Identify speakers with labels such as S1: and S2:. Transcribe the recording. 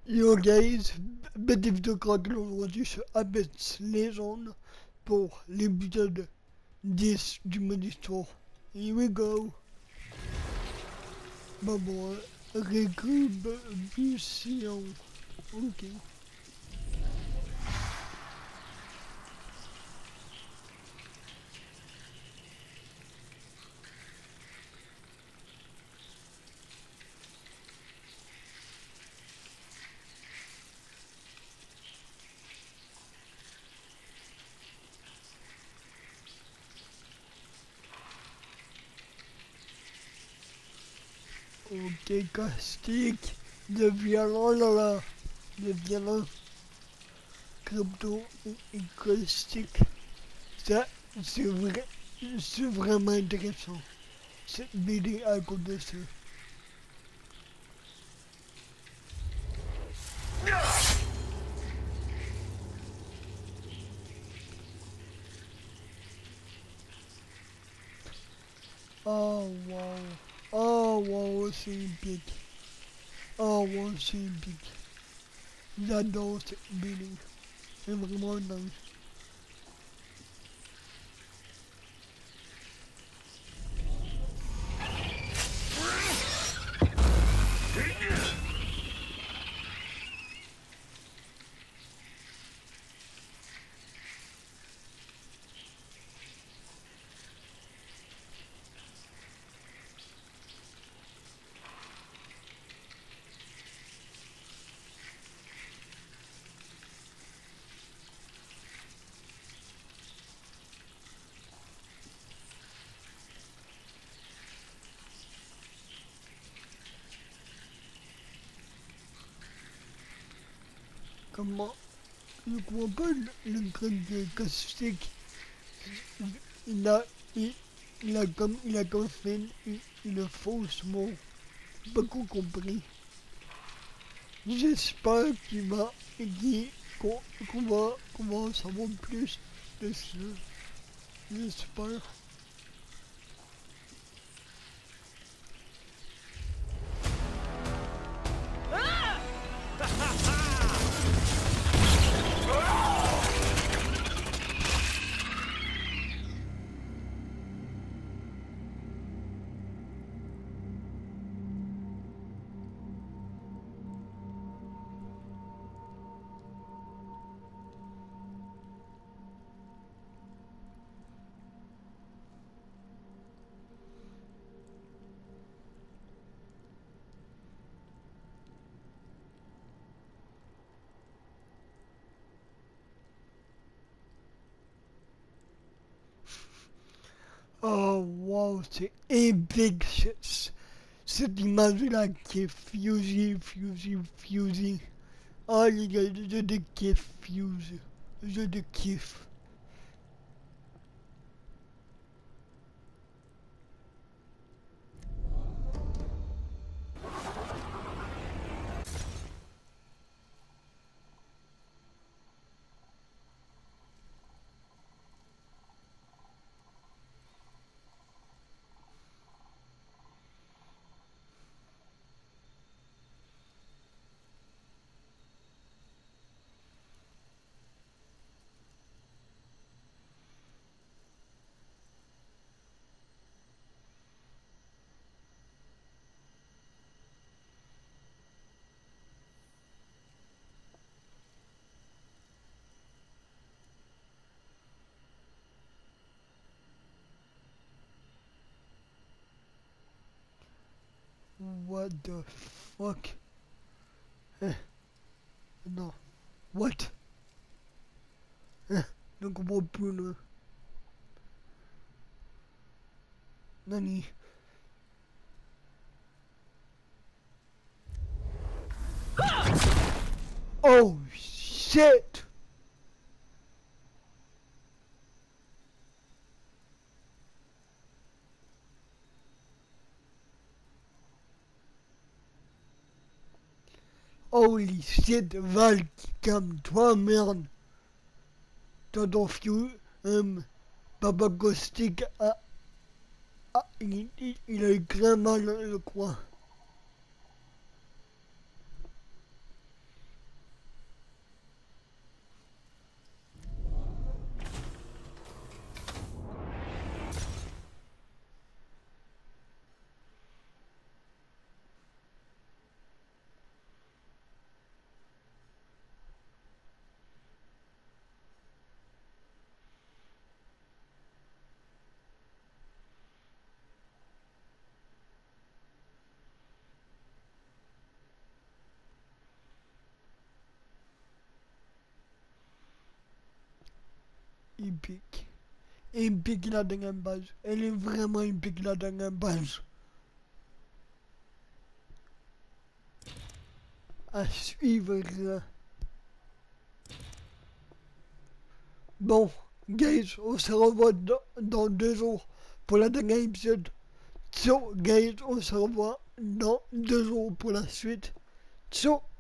S1: Yo guys, bienvenue de Crackle aujourd'hui sur Apex Legends pour l'épisode 10 du mode histoire. Here we go. Bon, rétribution. Ok. Ok, caustique, de violent là, de violent, crypto et caustique. Ça, c'est vraiment intéressant. Cette vidéo à cause de ça. Oh wow. Oh wow, c'est épique. Oh wow, c'est épique. J'adore cette vidéo. C'est vraiment nice. Comment je crois pas le truc de caustique. Il, il a comme fait une fausse mot. J'ai pas trop compris. J'espère qu'on va en savoir plus de ça. J'espère. Oh wow, c'est épique cette image-là qui est fusée. Oh les gars, je te kiffe Fuse. Je te kiffe. What the fuck? Non. What? Je ne comprends plus là. Nani? Oh shit! Holy shit, Val, calme-toi, merde. T'entends Fuse, Papa Caustic il a eu très mal, je crois. magnifique. Épique la dernière page. Elle est vraiment épique la dernière page. À suivre. Bon, guys, on se revoit dans 2 jours pour la dernière épisode. Ciao, guys, on se revoit dans 2 jours pour la suite. Ciao.